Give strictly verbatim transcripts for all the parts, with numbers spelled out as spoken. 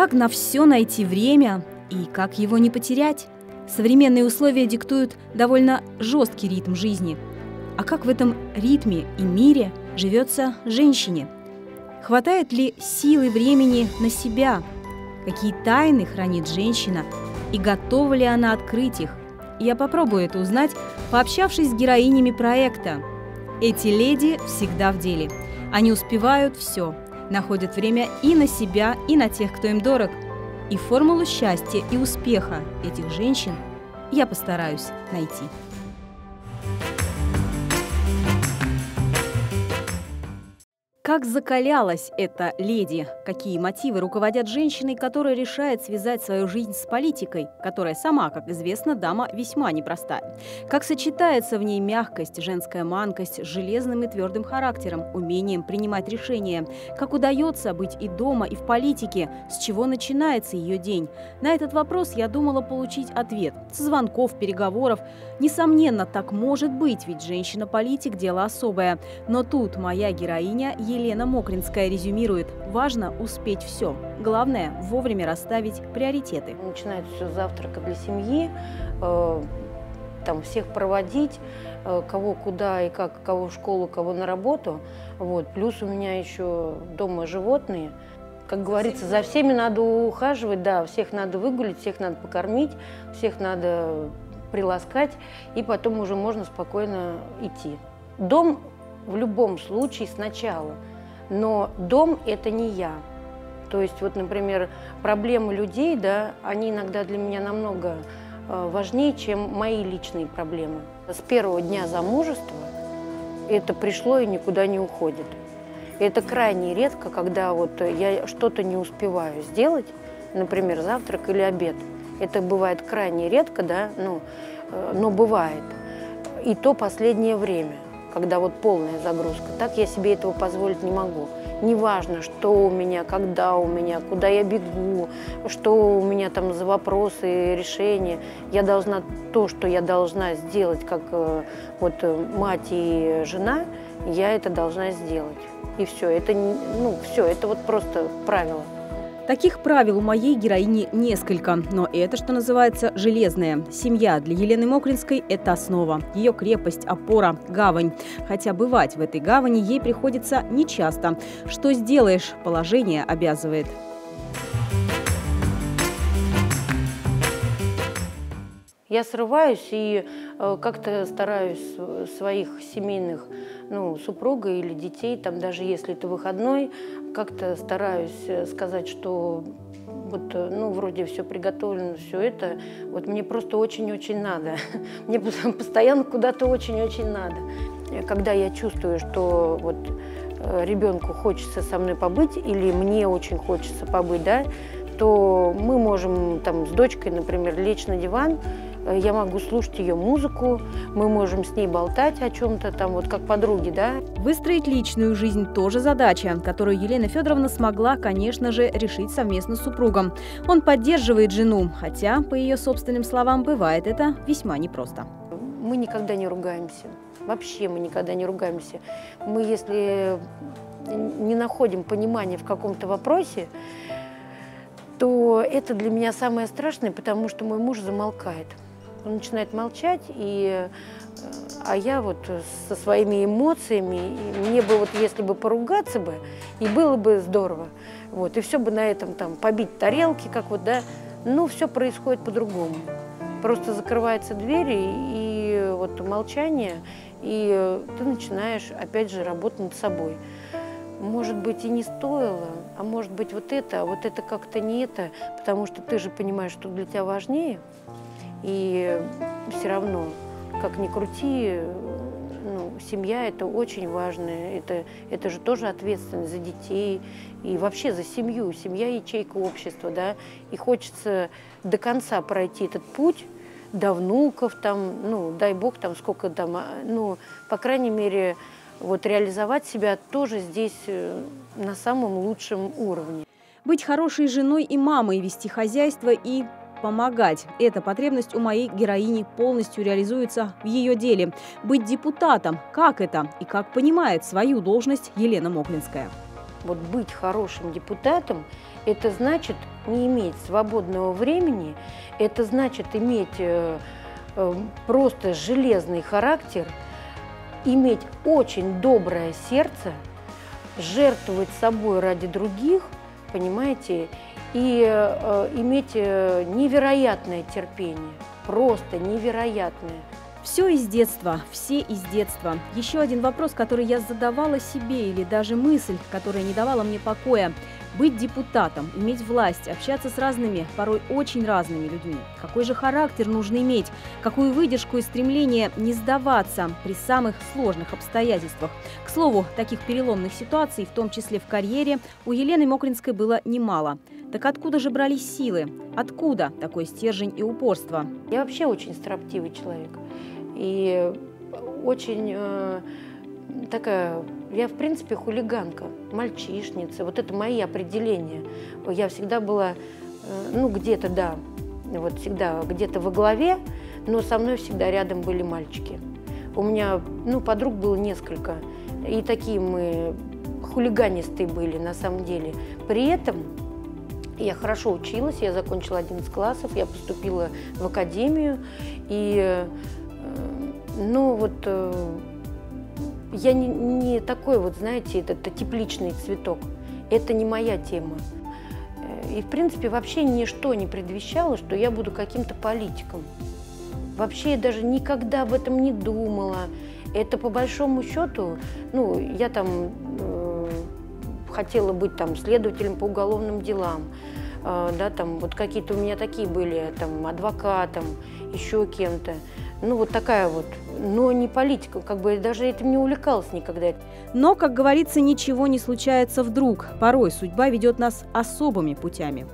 Как на все найти время и как его не потерять? Современные условия диктуют довольно жесткий ритм жизни. А как в этом ритме и мире живется женщине? Хватает ли силы времени на себя? Какие тайны хранит женщина? И готова ли она открыть их? Я попробую это узнать, пообщавшись с героинями проекта. Эти леди всегда в деле. Они успевают все, находят время и на себя, и на тех, кто им дорог. И формулу счастья и успеха этих женщин я постараюсь найти. Как закалялась эта леди? Какие мотивы руководят женщиной, которая решает связать свою жизнь с политикой, которая сама, как известно, дама весьма непростая? Как сочетается в ней мягкость, женская манкость с железным и твердым характером, умением принимать решения? Как удается быть и дома, и в политике? С чего начинается ее день? На этот вопрос я думала получить ответ. Со звонков, переговоров. Несомненно, так может быть, ведь женщина-политик – дело особое. Но тут моя героиня Елена Мокринская резюмирует: важно успеть все. Главное – вовремя расставить приоритеты. Начинается все с завтрака для семьи, э, там всех проводить, э, кого куда и как, кого в школу, кого на работу. Вот. Плюс у меня еще дома животные. Как говорится, за всеми надо ухаживать, да, всех надо выгулить, всех надо покормить, всех надо приласкать, и потом уже можно спокойно идти. Дом в любом случае сначала, но дом – это не я. То есть, вот, например, проблемы людей, да, они иногда для меня намного э, важнее, чем мои личные проблемы. С первого дня замужества это пришло и никуда не уходит. Это крайне редко, когда вот я что-то не успеваю сделать, например, завтрак или обед. Это бывает крайне редко, да, ну, э, но бывает. И то последнее время, когда вот полная загрузка. Так я себе этого позволить не могу. Неважно, что у меня, когда у меня, куда я бегу, что у меня там за вопросы, решения. Я должна то, что я должна сделать, как э, вот мать и жена, я это должна сделать. И все. Это, ну, все, это вот просто правило. Таких правил у моей героини несколько, но это, что называется, железное. Семья для Елены Мокринской – это основа, ее крепость, опора, гавань. Хотя бывать в этой гавани ей приходится нечасто. Что сделаешь, положение обязывает. Я срываюсь и э, как-то стараюсь своих семейных, ну, супруга или детей, там, даже если это выходной, как-то стараюсь сказать, что вот, ну, вроде все приготовлено, все это, вот мне просто очень-очень надо. Мне постоянно куда-то очень-очень надо. Когда я чувствую, что вот ребенку хочется со мной побыть или мне очень хочется побыть, да, то мы можем там с дочкой, например, лечь на диван. Я могу слушать ее музыку, мы можем с ней болтать о чем-то, там вот как подруги, да. Выстроить личную жизнь – тоже задача, которую Елена Федоровна смогла, конечно же, решить совместно с супругом. Он поддерживает жену, хотя, по ее собственным словам, бывает это весьма непросто. Мы никогда не ругаемся, вообще мы никогда не ругаемся. Мы, если не находим понимания в каком-то вопросе, то это для меня самое страшное, потому что мой муж замолкает. Он начинает молчать, и, а я вот со своими эмоциями, и мне бы вот если бы поругаться бы, и было бы здорово, вот, и все бы на этом там побить тарелки, как вот, да, ну, все происходит по-другому. Просто закрывается дверь, и, и вот молчание, и ты начинаешь, опять же, работать над собой. Может быть, и не стоило, а может быть, вот это, а вот это как-то не это, потому что ты же понимаешь, что для тебя важнее. И все равно, как ни крути, ну, семья – это очень важно, это, это же тоже ответственность за детей и вообще за семью. Семья – ячейка общества, да, и хочется до конца пройти этот путь, до внуков, там, ну, дай бог, там, сколько там, ну, по крайней мере, вот реализовать себя тоже здесь на самом лучшем уровне. Быть хорошей женой и мамой, вести хозяйство и помогать. Эта потребность у моей героини полностью реализуется в ее деле. Быть депутатом. Как это и как понимает свою должность Елена Мокринская? Вот быть хорошим депутатом – это значит не иметь свободного времени, это значит иметь э, э, просто железный характер, иметь очень доброе сердце, жертвовать собой ради других, понимаете, и э, иметь э, невероятное терпение, просто невероятное. Все из детства, все из детства. Еще один вопрос, который я задавала себе, или даже мысль, которая не давала мне покоя. Быть депутатом, иметь власть, общаться с разными, порой очень разными людьми. Какой же характер нужно иметь? Какую выдержку и стремление не сдаваться при самых сложных обстоятельствах? К слову, таких переломных ситуаций, в том числе в карьере, у Елены Мокринской было немало. Так откуда же брались силы? Откуда такой стержень и упорство? Я вообще очень строптивый человек. И очень э, такая, я в принципе хулиганка, мальчишница. Вот это мои определения. Я всегда была, э, ну где-то, да, вот всегда где-то во главе, но со мной всегда рядом были мальчики. У меня, ну, подруг было несколько, и такие мы хулиганистые были на самом деле. При этом я хорошо училась, я закончила одиннадцать классов, я поступила в академию, и ну вот я не, не такой вот, знаете, это, это тепличный цветок, это не моя тема. И в принципе вообще ничто не предвещало, что я буду каким-то политиком. Вообще я даже никогда об этом не думала. Это по большому счету, ну я там э, хотела быть там следователем по уголовным делам, э, да, там вот какие-то у меня такие были, там адвокатом, еще кем-то. Ну, вот такая вот, но не политика, как бы даже этим не увлекалась никогда. Но, как говорится, ничего не случается вдруг. Порой судьба ведет нас особыми путями.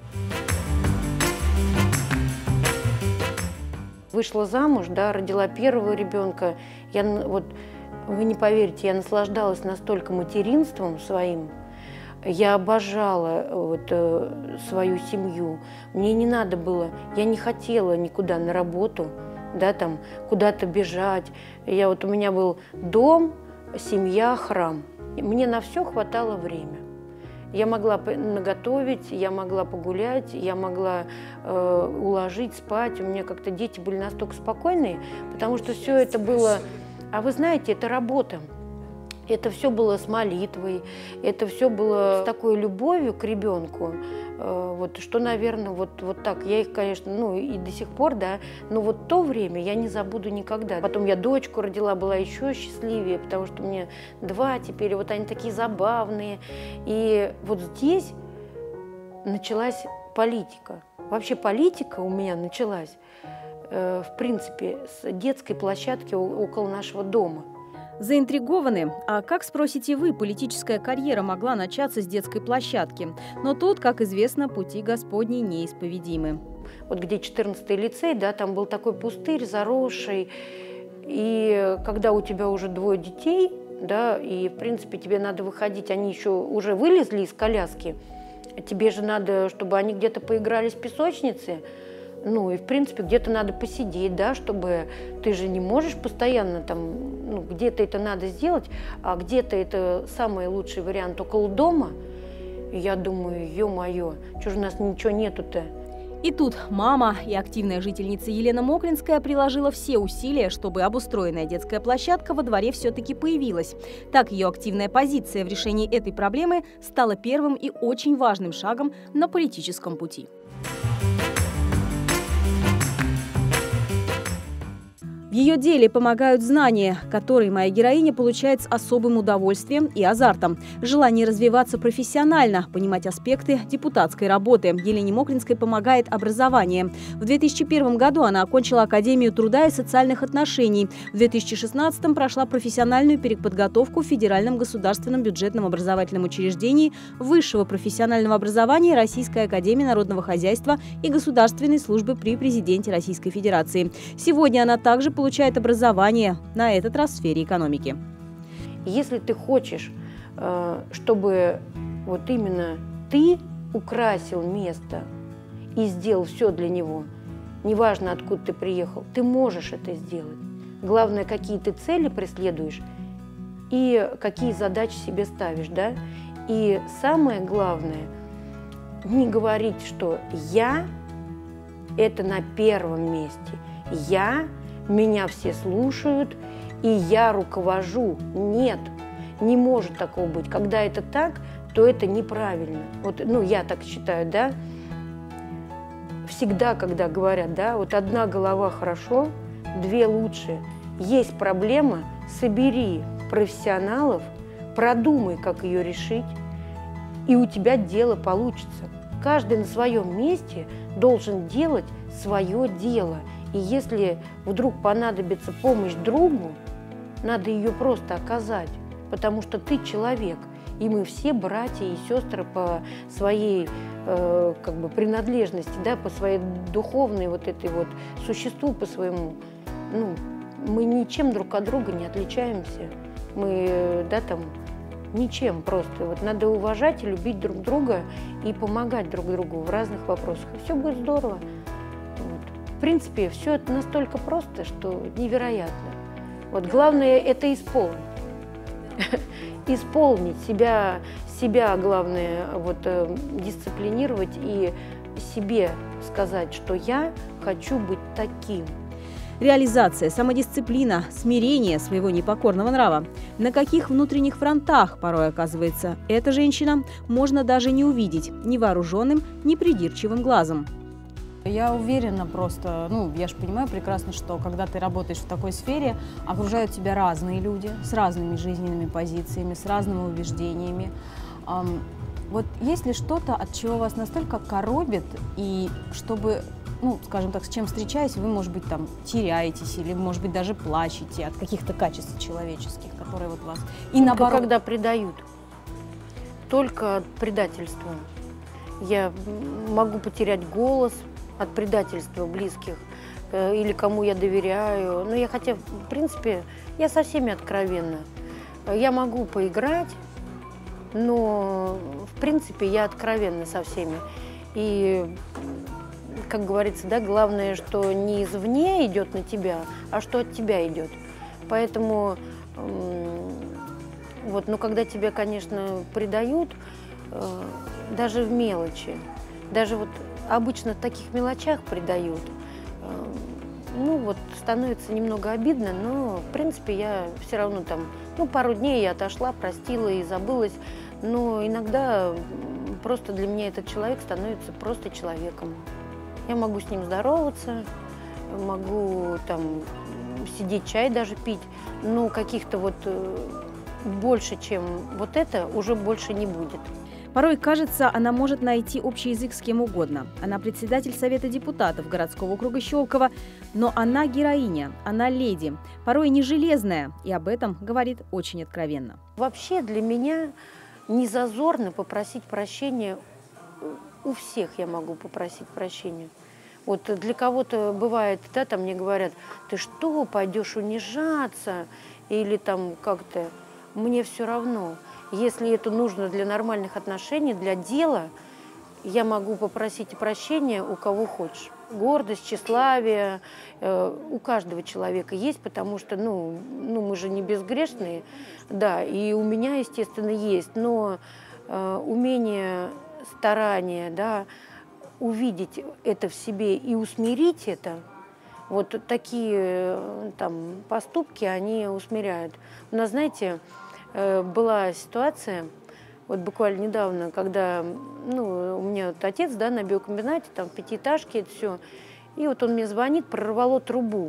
Вышла замуж, да, родила первого ребенка. Я, вот, вы не поверите, я наслаждалась настолько материнством своим. Я обожала вот, свою семью. Мне не надо было, я не хотела никуда на работу, да, там, куда-то бежать. Я, вот, у меня был дом, семья, храм. Мне на все хватало время. Я могла наготовить, я могла погулять, я могла э, уложить, спать. У меня как-то дети были настолько спокойные, потому что все это было... А вы знаете, это работа. Это все было с молитвой, это все было с такой любовью к ребенку, вот, что, наверное, вот, вот так. Я их, конечно, ну и до сих пор, да, но вот то время я не забуду никогда. Потом я дочку родила, была еще счастливее, потому что мне два теперь, вот они такие забавные. И вот здесь началась политика. Вообще политика у меня началась, в принципе, с детской площадки около нашего дома. Заинтригованы? А как, спросите вы, политическая карьера могла начаться с детской площадки? Но тут, как известно, пути Господни неисповедимы. Вот где четырнадцатый лицей, да, там был такой пустырь, заросший. И когда у тебя уже двое детей, да, и, в принципе, тебе надо выходить, они еще уже вылезли из коляски, тебе же надо, чтобы они где-то поигрались в песочнице, ну, и, в принципе, где-то надо посидеть, да, чтобы ты же не можешь постоянно там, ну, где-то это надо сделать, а где-то это самый лучший вариант около дома. И я думаю, ё-моё, что же у нас ничего нету-то? И тут мама и активная жительница Елена Мокринская приложила все усилия, чтобы обустроенная детская площадка во дворе все-таки появилась. Так ее активная позиция в решении этой проблемы стала первым и очень важным шагом на политическом пути. В ее деле помогают знания, которые моя героиня получает с особым удовольствием и азартом. Желание развиваться профессионально, понимать аспекты депутатской работы. Елене Мокринской помогает образование. В две тысячи первом году она окончила Академию труда и социальных отношений. В две тысячи шестнадцатом прошла профессиональную переподготовку в Федеральном государственном бюджетном образовательном учреждении высшего профессионального образования Российской академии народного хозяйства и государственной службы при президенте Российской Федерации. Сегодня она также получает получает образование, на этот раз в сфере экономики. Если ты хочешь, чтобы вот именно ты украсил место и сделал все для него, неважно, откуда ты приехал, ты можешь это сделать. Главное, какие ты цели преследуешь и какие задачи себе ставишь, да? И самое главное, не говорить, что я – это на первом месте. Я, меня все слушают, и я руковожу. Нет, не может такого быть. Когда это так, то это неправильно. Вот, ну, я так считаю, да. Всегда, когда говорят, да, вот одна голова хорошо, две лучше. Есть проблема, собери профессионалов, продумай, как ее решить, и у тебя дело получится. Каждый на своем месте должен делать свое дело. И если вдруг понадобится помощь другу, надо ее просто оказать, потому что ты человек, и мы все братья и сестры по своей э, как бы принадлежности, да, по своей духовной вот этой вот существу, по своему. Ну, мы ничем друг от друга не отличаемся. Мы, да, там, ничем просто. Вот надо уважать и любить друг друга и помогать друг другу в разных вопросах. И все будет здорово. Вот. В принципе, все это настолько просто, что невероятно. Вот главное это исполнить. Исполнить себя, себя главное вот, э, дисциплинировать и себе сказать, что я хочу быть таким. Реализация, самодисциплина, смирение своего непокорного нрава. На каких внутренних фронтах порой оказывается эта женщина, можно даже не увидеть невооруженным, непридирчивым глазом. Я уверена просто, ну, я же понимаю прекрасно, что когда ты работаешь в такой сфере, окружают тебя разные люди с разными жизненными позициями, с разными убеждениями. Вот есть ли что-то, от чего вас настолько коробит, и чтобы, ну, скажем так, с чем встречаясь, вы, может быть, там теряетесь или, может быть, даже плачете от каких-то качеств человеческих, которые вот вас... И только наоборот... когда предают, только от предательства. Я могу потерять голос от предательства близких э, или кому я доверяю. Но я хотя, в принципе, я со всеми откровенна. Я могу поиграть, но, в принципе, я откровенна со всеми. И, как говорится, да, главное, что не извне идет на тебя, а что от тебя идет. Поэтому, э, вот, ну, когда тебя, конечно, предают, э, даже в мелочи, даже вот обычно в таких мелочах предают, э, ну, вот, становится немного обидно, но, в принципе, я все равно там, ну, пару дней я отошла, простила и забылась, но иногда просто для меня этот человек становится просто человеком. Я могу с ним здороваться, могу там сидеть, чай даже пить, но каких-то вот больше, чем вот это, уже больше не будет. Порой кажется, она может найти общий язык с кем угодно. Она председатель Совета депутатов городского округа Щелково, но она героиня, она леди, порой не железная, и об этом говорит очень откровенно. Вообще для меня не зазорно попросить прощения. У всех я могу попросить прощения. Вот для кого-то бывает, да, там мне говорят, ты что, пойдешь унижаться? Или там как-то, мне все равно. Если это нужно для нормальных отношений, для дела, я могу попросить прощения у кого хочешь. Гордость, тщеславие э, у каждого человека есть, потому что, ну, ну, мы же не безгрешные, да, и у меня, естественно, есть, но э, умение, старание, да, увидеть это в себе и усмирить это, вот такие там поступки, они усмиряют. У нас, знаете, была ситуация, вот буквально недавно, когда, ну, у меня вот отец, да, на биокомбинате, там, в пятиэтажке, это все, и вот он мне звонит, прорвало трубу.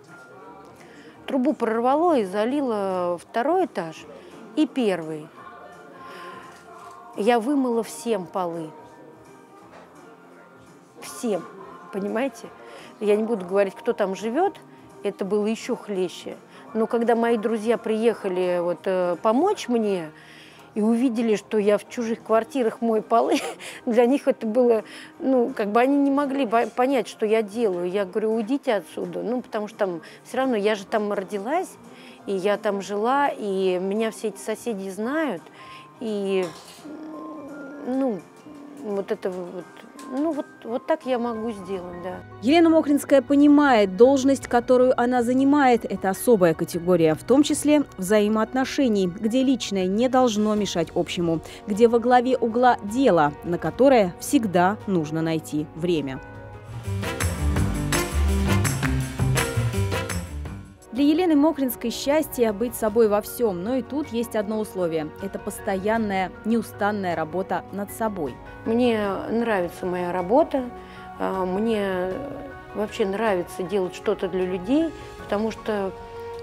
Трубу прорвало и залило второй этаж и первый. Я вымыла всем полы. Всем, понимаете? Я не буду говорить, кто там живет, это было еще хлеще. Но когда мои друзья приехали вот, э, помочь мне и увидели, что я в чужих квартирах мою полы, для них это было, ну, как бы они не могли понять, что я делаю. Я говорю, уйдите отсюда, ну, потому что там все равно я же там родилась, и я там жила, и меня все эти соседи знают, и, ну, вот это вот Ну, вот, вот так я могу сделать, да. Елена Мокринская понимает, должность, которую она занимает, это особая категория, в том числе взаимоотношений, где личное не должно мешать общему, где во главе угла дело, на которое всегда нужно найти время. Для Елены Мокринской счастье – быть собой во всем, но и тут есть одно условие – это постоянная, неустанная работа над собой. Мне нравится моя работа, мне вообще нравится делать что-то для людей, потому что,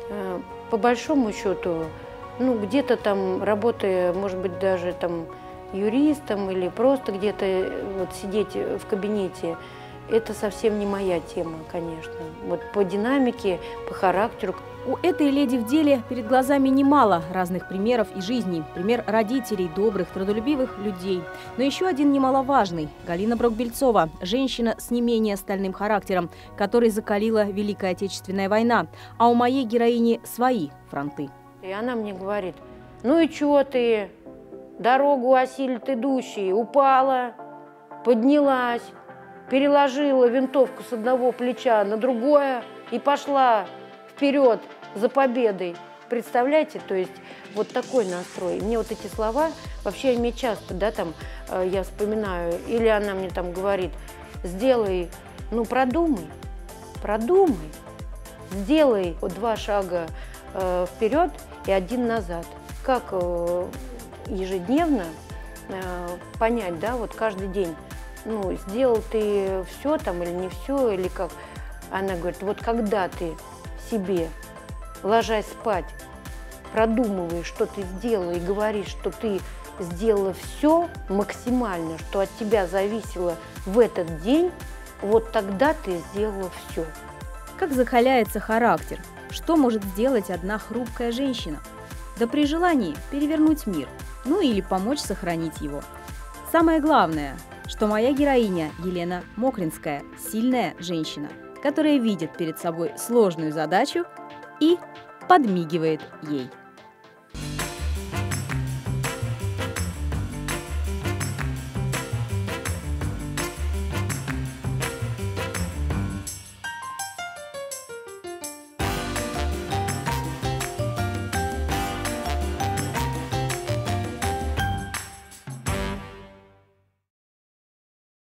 по большому счету, ну, где-то там работая, может быть, даже там юристом или просто где-то вот сидеть в кабинете, это совсем не моя тема, конечно. Вот по динамике, по характеру. У этой леди в деле перед глазами немало разных примеров из жизни. Пример родителей, добрых, трудолюбивых людей. Но еще один немаловажный – Галина Брок-Бельцова, женщина с не менее стальным характером, которой закалила Великая Отечественная война. А у моей героини свои фронты. И она мне говорит: ну и чего ты, дорогу осилит идущий, упала, поднялась, переложила винтовку с одного плеча на другое и пошла вперед за победой. Представляете, то есть вот такой настрой. И мне вот эти слова, вообще мне часто, да, там, э, я вспоминаю, или она мне там говорит: сделай, ну продумай, продумай, сделай вот два шага э, вперед и один назад. Как э, ежедневно э, понять, да, вот каждый день, ну, сделал ты все там или не все, или как. Она говорит: вот когда ты себе, ложась спать, продумываешь, что ты сделала, и говоришь, что ты сделала все максимально, что от тебя зависело в этот день, вот тогда ты сделала все. Как закаляется характер? Что может сделать одна хрупкая женщина? Да при желании перевернуть мир, ну или помочь сохранить его. Самое главное, что моя героиня Елена Мокринская – сильная женщина, которая видит перед собой сложную задачу и подмигивает ей.